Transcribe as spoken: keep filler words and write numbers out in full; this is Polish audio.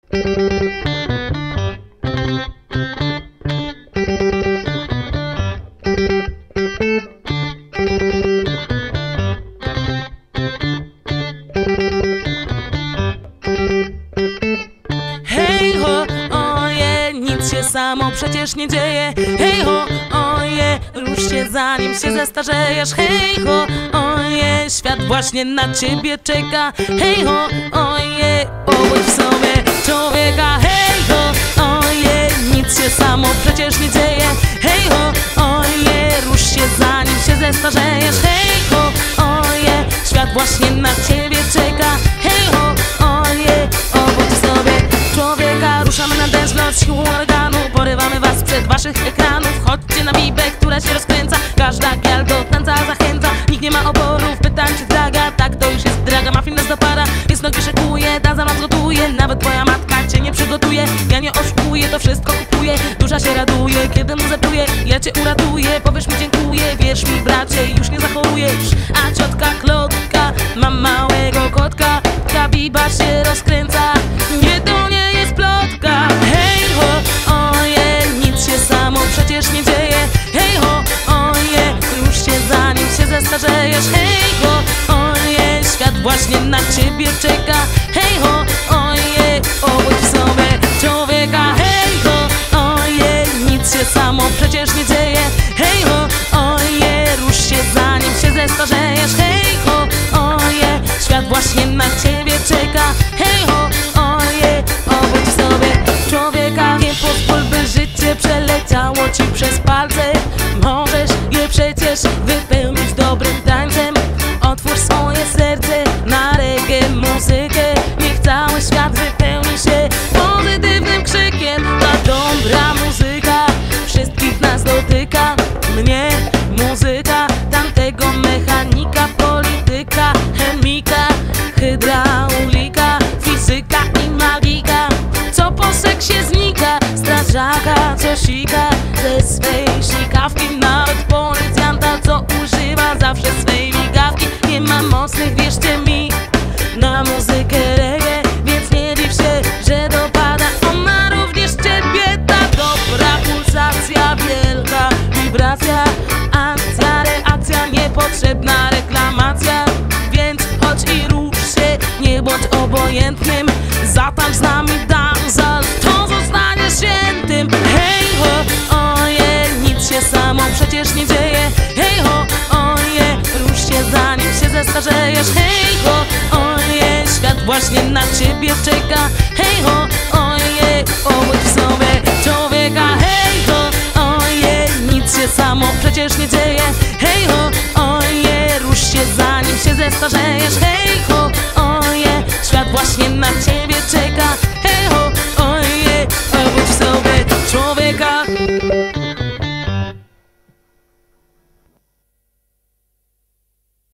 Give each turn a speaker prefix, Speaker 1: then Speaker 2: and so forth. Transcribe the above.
Speaker 1: Hej ho, oje, nic się samo przecież nie dzieje. Hej ho, oje, rusz się zanim się zestarzejesz. Hej ho, oje, świat właśnie na ciebie czeka. Hej ho, oje, obudź w sobie człowieka. Hej ho, oje, nic się samo przecież nie dzieje. Hej ho, oje, rusz się zanim się zestarzejesz. Hej ho, oje, świat właśnie na ciebie czeka. Hej ho, oje, obudź w sobie człowieka. Ruszamy na dance floor z siłą organu. Porywamy was przed waszych ekranów. Chodźcie na bibę, która się rozkręca. Każda gial do tańca zachęca. Nikt nie ma oporów, pytań czy draga. Tak to już jest draga, ma finez do para. Jest nogi szykuje, ta za nas gotuje. Nawet twoja matka cię nie przygotuje. Ja nie oszukuję, to wszystko kupuję. Dusza się raduje, kiedy mu zepluję. Ja cię uratuję, powiesz mi dziękuję. Wierz mi bracie, już nie zachorujesz. A ciotka Klodka ma małego kotka. Ta biba się rozkręca. Nie, to nie jest plotka. Hej ho, oje, nic się samo przecież nie dzieje. Hej ho, oje, rusz się zanim się zestarzejesz. Hej ho, oje, świat właśnie na ciebie czeka. Hej ho, oje, obudź w sobie człowieka. Hej ho, oje, nic się samo przecież nie dzieje. Hej ho, oje, rusz się zanim się zestarzejesz. Hej ho, oje, świat właśnie na ciebie czeka. Hej ho, oje, obudź w sobie człowieka. Nie pozwól, by życie przeleciało ci przez palce. Możesz je przecież wypełnić dobrym tańcem. Otwórz swoje serce na reggae muzykę. Niech cały świat wypełni się pozytywnym krzykiem. Ta dobra muzyka wszystkich nas dotyka. Mnie muzyka, tamtego mechanika, polityka, chemika, hydraulika, fizyka i magika. Co po seksie znika, strażaka, co sika ze swej sikawki. Nawet policjanta, co używa zawsze swej migawki. Nie ma mocnych, wierzcie mi, na muzykę reggae, więc nie dziw się, że dopada ona również ciebie. Ta dobra pulsacja, wielka wibracja, akcja, reakcja, niepotrzebna reklamacja. Więc chodź i rusz się, nie bądź obojętnym. Zatańcz z nami dancehall, to zostanie świętym. Hej ho, oje, nic się samo przecież nie dzieje. Hej ho, oje, rusz się zanim się zestarzejesz. Hej ho, oje, świat właśnie na ciebie czeka. Hej ho, oje, obudź w sobie człowieka. Hej ho, oje, nic się samo przecież nie dzieje. Hej ho, oje, rusz się zanim się zestarzejesz. Hej ho, oje, świat właśnie na ciebie czeka.